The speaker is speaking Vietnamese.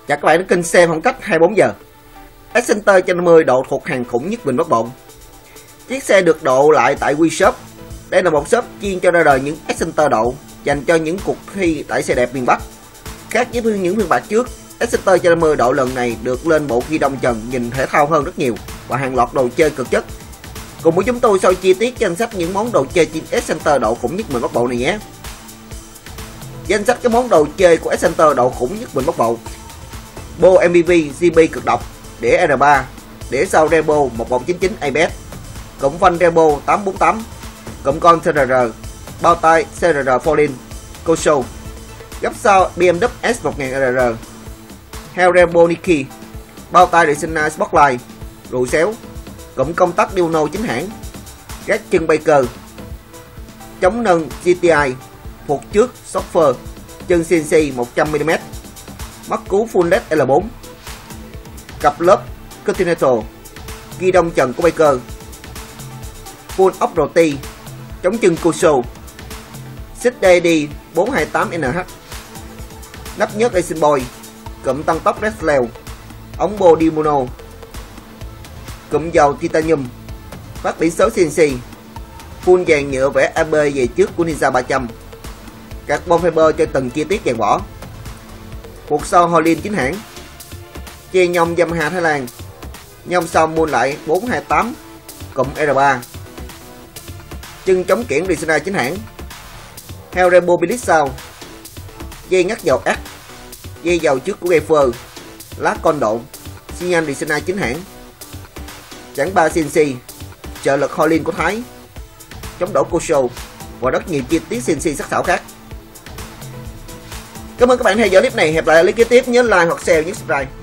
Chào các bạn đến kênh xem phong cách 24 giờ. Excenter 150 độ thuộc hàng khủng nhất Vịnh Bắc Bộ. Chiếc xe được độ lại tại WeShop. Đây là một shop chuyên cho ra đời những Excenter độ dành cho những cuộc thi tải xe đẹp miền Bắc. Khác với những phiên bản trước, Excenter 150 độ lần này được lên bộ ghi đông trần nhìn thể thao hơn rất nhiều và hàng loạt đồ chơi cực chất. Cùng với chúng tôi soi chi tiết danh sách những món đồ chơi trên Excenter độ khủng nhất Vịnh Bắc Bộ này nhé. Danh sách các món đồ chơi của Excenter độ khủng nhất Vịnh Bắc Bộ: Bo MPV GB cực độc, đĩa R3, đĩa sau Rebo 1199 ABS, cụm phanh Rebo 848, cụm con CRR, bao tay CRR Foreign, Coso, gấp sau BMW S1000RR, heo Rebo Niki, bao tay Resina Spotlight, rùi xéo, cụm công tắc Duno chính hãng, gác chân Baker, chống nâng GTI, phục trước Soffer, chân CNC 100mm, mắt cú full LED L4, cặp lớp Continental, ghi đông trần của Baker, full ốc roti, chống chân Coso, xích DD 428NH, nắp nhớt Racing Boy, cụm tăng tốc Redsleo, ống bô Dimono, cụm dầu Titanium, phát biển số CNC, full dàn nhựa vẽ AB về trước của Ninja 300, carbon fiber cho từng chi tiết dàn vỏ, cuộc sau Holin chính hãng, che nhông Yamaha Thái Lan, nhông sau mua lại 428, cụm R3, chân chống kiển Resina chính hãng, heo Rebo Billet sau, dây ngắt dầu ác, dây dầu trước của Gaffer, lá con độn, xi nhan Resina chính hãng, chẵn 3 CNC, trợ lực Holin của Thái, chống đổ Coso và rất nhiều chi tiết CNC sắc sảo khác. Cảm ơn các bạn theo dõi clip này. Hẹn lại clip kế tiếp, nhớ like hoặc share nhấn subscribe.